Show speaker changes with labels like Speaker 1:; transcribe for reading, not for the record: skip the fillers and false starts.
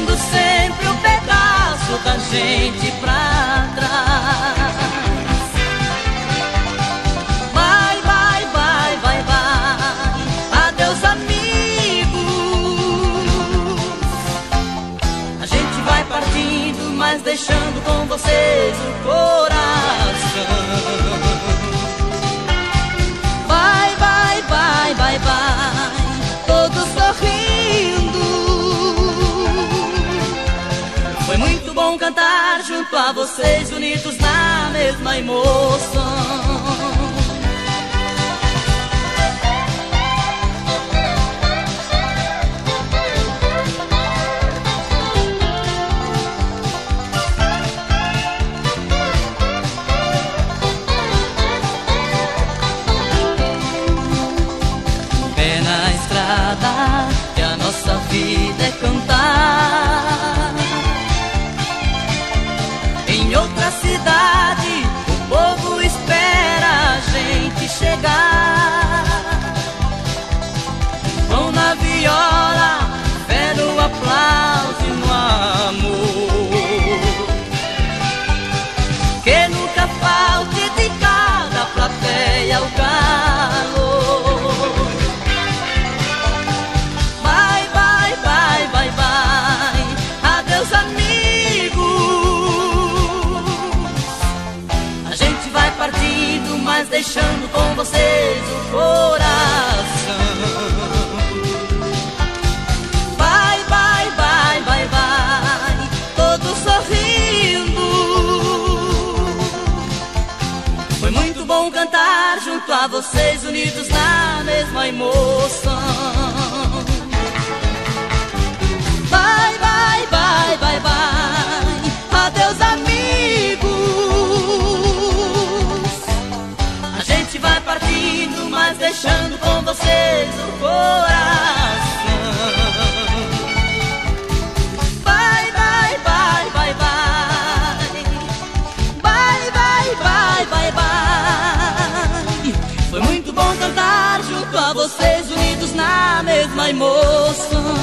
Speaker 1: deixando sempre um pedaço da gente pra trás. Vai, vai, vai, vai, vai, adeus amigos. A gente vai partindo, mas deixando com vocês o coração. Vai, vai, vai, vai, vai, todos sorrindo. Foi muito bom cantar junto a vocês, unidos na mesma emoção. Que a nossa vida é cantar. Em outra cidade o povo espera a gente chegar. Vão na viola, fé no aplauso e no amor, que nunca falte de cada plateia o calor. Mas deixando com vocês o coração. Vai, vai, vai, vai, vai, todos sorrindo. Foi muito bom cantar junto a vocês, unidos na mesma emoção. Vai, vai, vai, vai, vai, adeus amigos. Vai partindo, mas deixando com vocês o coração. Vai, vai, vai, vai, vai, vai, vai, vai, vai, vai. Foi muito bom cantar junto a vocês, unidos na mesma emoção.